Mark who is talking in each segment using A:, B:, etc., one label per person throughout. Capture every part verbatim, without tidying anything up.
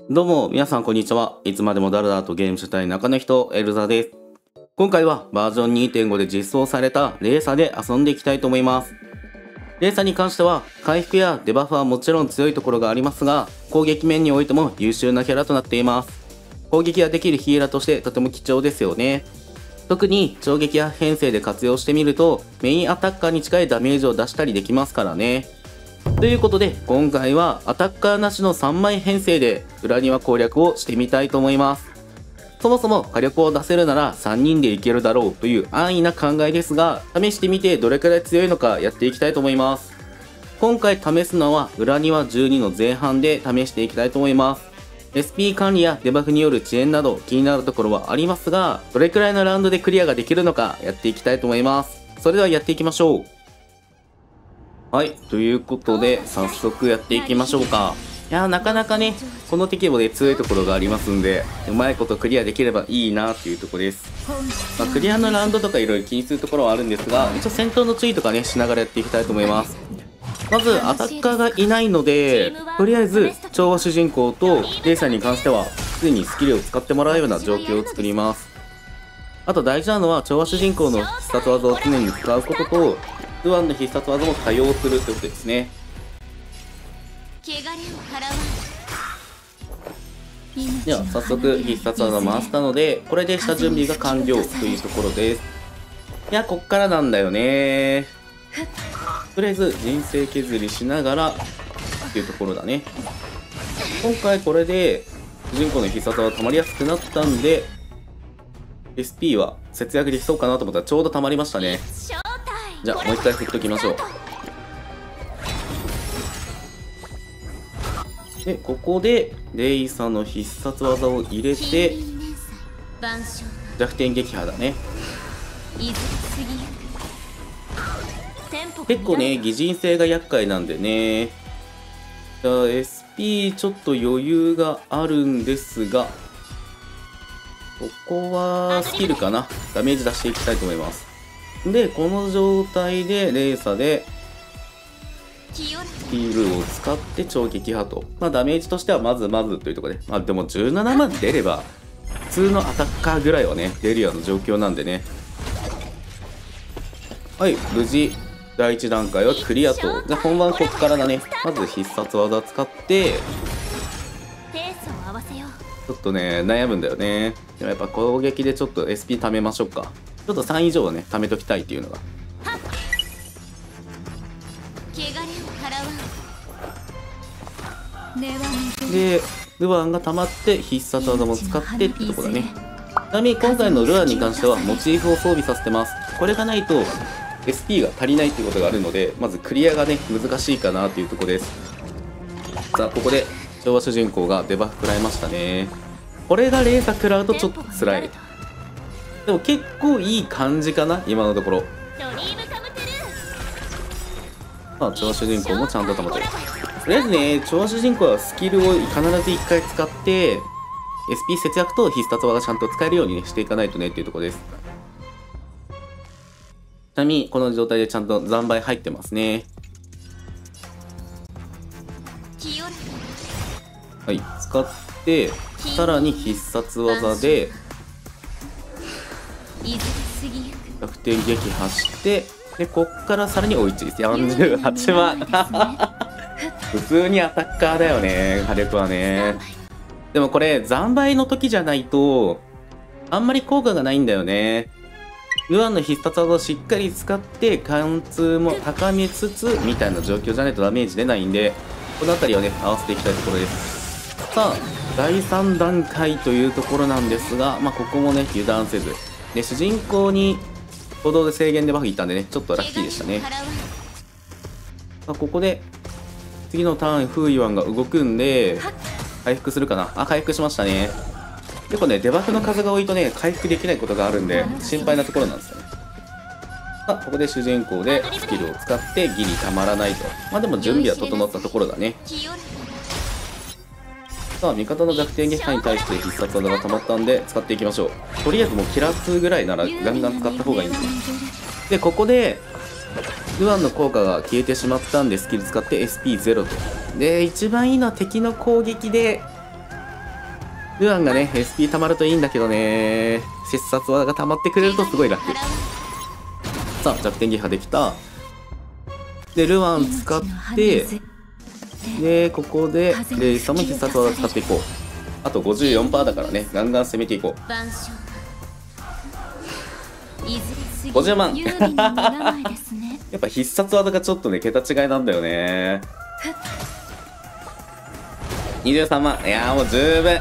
A: どうも、皆さんこんにちは。いつまでもダラダラとゲームしたい中の人、エルザです。今回はバージョン にてんご で実装されたレーサで遊んでいきたいと思います。レーサに関しては、回復やデバフはもちろん強いところがありますが、攻撃面においても優秀なキャラとなっています。攻撃ができるヒーラーとしてとても貴重ですよね。特に超撃や編成で活用してみると、メインアタッカーに近いダメージを出したりできますからね。ということで今回はアタッカーなしのさんまい編成で裏庭攻略をしてみたいと思います。そもそも火力を出せるならさんにんでいけるだろうという安易な考えですが、試してみてどれくらい強いのかやっていきたいと思います。今回試すのは裏庭じゅうにの前半で試していきたいと思います。 エスピー 管理やデバフによる遅延など気になるところはありますが、どれくらいのラウンドでクリアができるのかやっていきたいと思います。それではやっていきましょう。はい、ということで早速やっていきましょうか。いやー、なかなかねこの敵もね強いところがありますんで、うまいことクリアできればいいなっていうところです。まあ、クリアのラウンドとかいろいろ気にするところはあるんですが、一応戦闘の注意とかねしながらやっていきたいと思います。まずアタッカーがいないので、とりあえず調和主人公とレイさんに関してはすでにスキルを使ってもらうような状況を作ります。あと大事なのは調和主人公の必殺技を常に使うことと、ルアンの必殺技も多用するってことですね。では早速必殺技回したので、これで下準備が完了というところです。いや、こっからなんだよね。とりあえず人生削りしながらっていうところだね。今回これで主人公の必殺技溜まりやすくなったんで エスピー は節約できそうかなと思ったらちょうど溜まりましたね。じゃあもう一回振っときましょう。でここでレイサの必殺技を入れて弱点撃破だね。結構ね擬人性が厄介なんでね。じゃあ エスピー ちょっと余裕があるんですが、ここはスキルかな、ダメージ出していきたいと思います。でこの状態でレーサでスキルを使って超撃破と、まあダメージとしてはまずまずというところで、まあでもじゅうななまで出れば普通のアタッカーぐらいはね出るような状況なんでね。はい、無事だいいち段階はクリアと。じゃあ本番ここからだね。まず必殺技使ってちょっとね悩むんだよね。でもやっぱ攻撃でちょっと エスピー 貯めましょうか。ちょっとさん以上はね貯めときたいっていうのが。でルアンが溜まって必殺技も使ってってとこだね。ちなみに今回のルアンに関してはモチーフを装備させてます。これがないと エスピー が足りないっていうことがあるので、まずクリアがね難しいかなっていうところです。さあここで調和主人公がデバフ食らいましたね。これがレーサ食らうとちょっと辛い。でも結構いい感じかな今のところ。まあ調和主人公もちゃんと保てる。とりあえずね調和主人公はスキルを必ずいっかい使って エスピー 節約と必殺技ちゃんと使えるように、ね、していかないとねっていうところです。ちなみにこの状態でちゃんと残灰入ってますね。はい使ってさらに必殺技で弱点撃破して、でこっからさらに追いついてよんじゅうはちまん普通にアタッカーだよね火力はね。でもこれ残灰の時じゃないとあんまり効果がないんだよね。ルアンの必殺技をしっかり使って貫通も高めつつみたいな状況じゃないとダメージ出ないんで、この辺りをね合わせていきたいところです。さあだいさん段階というところなんですが、まあ、ここもね油断せずで主人公に行動で制限でバフいったんでねちょっとラッキーでしたね。さあここで次のターンフーユアンが動くんで回復するかなあ。回復しましたね。結構ねデバフの数が多いとね回復できないことがあるんで心配なところなんですよね。さあここで主人公でスキルを使ってギリたまらないと。まあでも準備は整ったところだね。さあ味方の弱点撃破に対して必殺技が溜まったんで使っていきましょう。とりあえずもうキラーツーぐらいならガンガン使った方がいいんですよ。でここでルアンの効果が消えてしまったんでスキル使って エスピーゼロ と。で一番いいのは敵の攻撃でルアンがね エスピー 溜まるといいんだけどね。必殺技が溜まってくれるとすごい楽。さあ弱点撃破できた。でルアン使ってでここでレイさんも必殺技使っていこう。あと ごじゅうよんパーセント だからねガンガン攻めていこう。ごじゅうまんやっぱ必殺技がちょっとね桁違いなんだよね。にじゅうさんまん。いやーもう十分い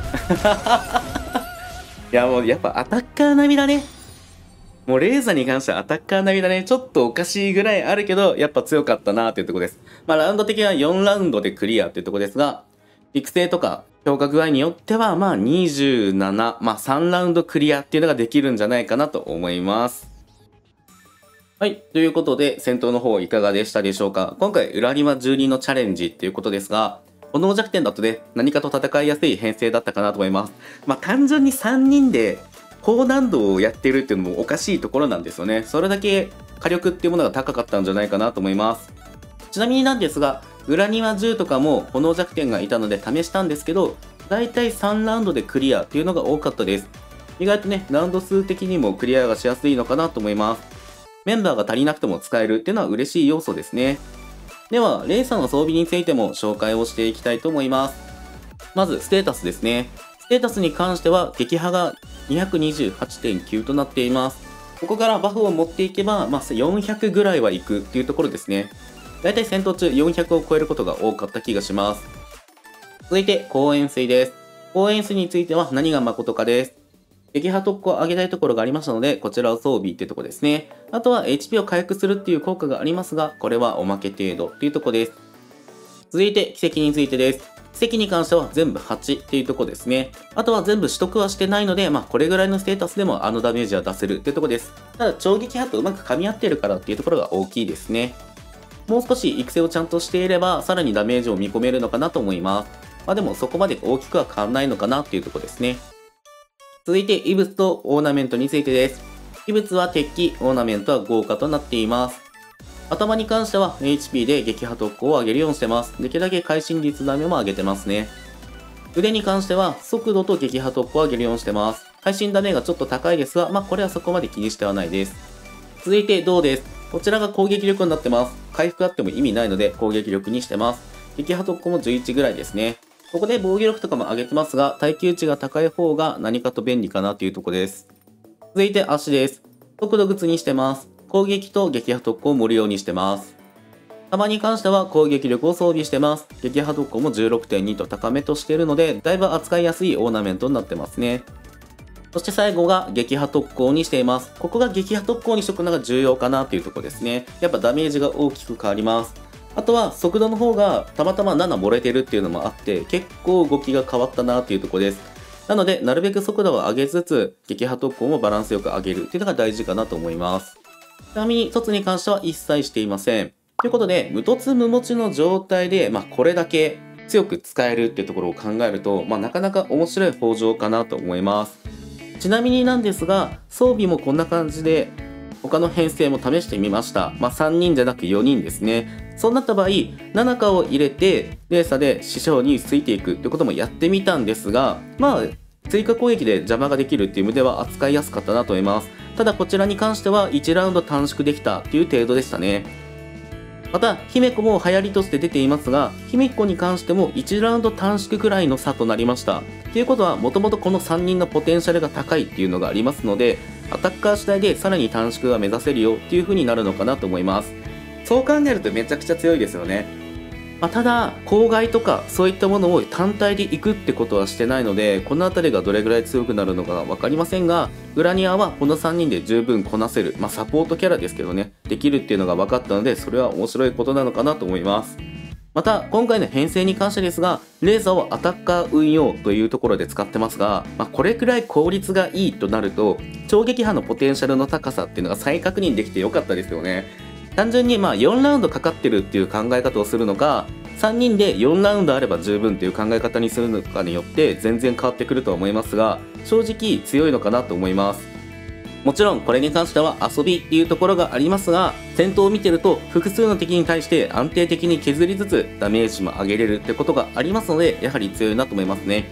A: やもうやっぱアタッカー並みだね。もうレーザーに関してはアタッカー並みだね。ちょっとおかしいぐらいあるけどやっぱ強かったなーっていうところです。まあラウンド的にはよんラウンドでクリアっていうところですが、育成とか評価具合によってはまあにじゅうなな、まあさんラウンドクリアっていうのができるんじゃないかなと思います。はい。ということで、戦闘の方いかがでしたでしょうか。今回、裏庭じゅうにのチャレンジっていうことですが、炎弱点だとね、何かと戦いやすい編成だったかなと思います。まあ、単純にさんにんで高難度をやってるっていうのもおかしいところなんですよね。それだけ火力っていうものが高かったんじゃないかなと思います。ちなみになんですが、裏庭じゅうとかも炎弱点がいたので試したんですけど、だいたいさんラウンドでクリアっていうのが多かったです。意外とね、ラウンド数的にもクリアがしやすいのかなと思います。メンバーが足りなくても使えるっていうのは嬉しい要素ですね。では、レイさんの装備についても紹介をしていきたいと思います。まず、ステータスですね。ステータスに関しては、撃破が にひゃくにじゅうはちてんきゅう となっています。ここからバフを持っていけば、まあ、よんひゃくぐらいはいくっていうところですね。だいたい戦闘中よんひゃくを超えることが多かった気がします。続いて、光炎水です。光炎水については何が誠かです。撃破特攻を上げたいところがありましたので、こちらを装備っていうところですね。あとは エイチピー を回復するっていう効果がありますが、これはおまけ程度っていうところです。続いて、奇跡についてです。奇跡に関しては全部はちっていうところですね。あとは全部取得はしてないので、まあこれぐらいのステータスでもあのダメージは出せるっていうところです。ただ、超撃破とうまく噛み合ってるからっていうところが大きいですね。もう少し育成をちゃんとしていれば、さらにダメージを見込めるのかなと思います。まあでもそこまで大きくは変わらないのかなっていうところですね。続いて、異物とオーナメントについてです。異物は鉄器、オーナメントは豪華となっています。頭に関しては エイチピー で撃破特攻を上げるようにしてます。できるだけ会心率ダメも上げてますね。腕に関しては速度と撃破特攻を上げるようにしてます。会心ダメがちょっと高いですが、まあこれはそこまで気にしてはないです。続いて、銅です。こちらが攻撃力になってます。回復あっても意味ないので攻撃力にしてます。撃破特攻もじゅういちぐらいですね。ここで防御力とかも上げてますが、耐久値が高い方が何かと便利かなというところです。続いて足です。速度靴にしてます。攻撃と撃破特攻を盛るようにしてます。弾に関しては攻撃力を装備してます。撃破特攻も じゅうろくてんに と高めとしているので、だいぶ扱いやすいオーナメントになってますね。そして最後が撃破特攻にしています。ここが撃破特攻にしとくのが重要かなというところですね。やっぱダメージが大きく変わります。あとは速度の方がたまたまなな漏れてるっていうのもあって結構動きが変わったなっていうところです。なのでなるべく速度を上げつつ撃破特攻もバランスよく上げるっていうのが大事かなと思います。ちなみに凸に関しては一切していません。ということで無凸無持ちの状態で、まあ、これだけ強く使えるっていうところを考えると、まあ、なかなか面白い北条かなと思います。ちなみになんですが装備もこんな感じで他の編成も試してみました。まあ、さんにんじゃなくよにんですね。そうなった場合、ななかを入れて、レーサで師匠についていくってこともやってみたんですが、まあ、追加攻撃で邪魔ができるっていう意味では扱いやすかったなと思います。ただこちらに関してはいちラウンド短縮できたっていう程度でしたね。また、姫子も流行りとして出ていますが、姫子に関してもいちラウンド短縮くらいの差となりました。ということは、もともとこのさんにんのポテンシャルが高いっていうのがありますので、アタッカー次第でさらに短縮が目指せるよっていう風になるのかなと思います。そう考えるとめちゃくちゃ強いですよね。まあ、ただ郊外とかそういったものを単体で行くってことはしてないので、この辺りがどれぐらい強くなるのか分かりませんが、グラニアはこのさんにんで十分こなせる、まあ、サポートキャラですけどね、できるっていうのが分かったので、それは面白いことなのかなと思います。また今回の編成に関してですが、レーザーをアタッカー運用というところで使ってますが、まあ、これくらい効率がいいとなると超撃破のポテンシャルの高さっていうのが再確認できてよかったですよね。単純にまあよんラウンドかかってるっていう考え方をするのか、さんにんでよんラウンドあれば十分っていう考え方にするのかによって全然変わってくるとは思いますが、正直強いのかなと思います。もちろんこれに関しては遊びっていうところがありますが、戦闘を見てると複数の敵に対して安定的に削りつつダメージも上げれるってことがありますので、やはり強いなと思いますね。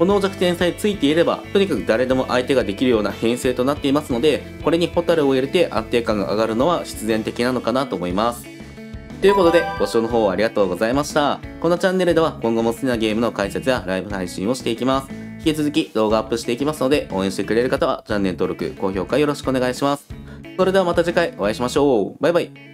A: この弱点さえついていれば、とにかく誰でも相手ができるような編成となっていますので、これにホタルを入れて安定感が上がるのは必然的なのかなと思います。ということで、ご視聴の方ありがとうございました。このチャンネルでは今後も好きなゲームの解説やライブ配信をしていきます。引き続き動画アップしていきますので、応援してくれる方はチャンネル登録、高評価よろしくお願いします。それではまた次回お会いしましょう。バイバイ。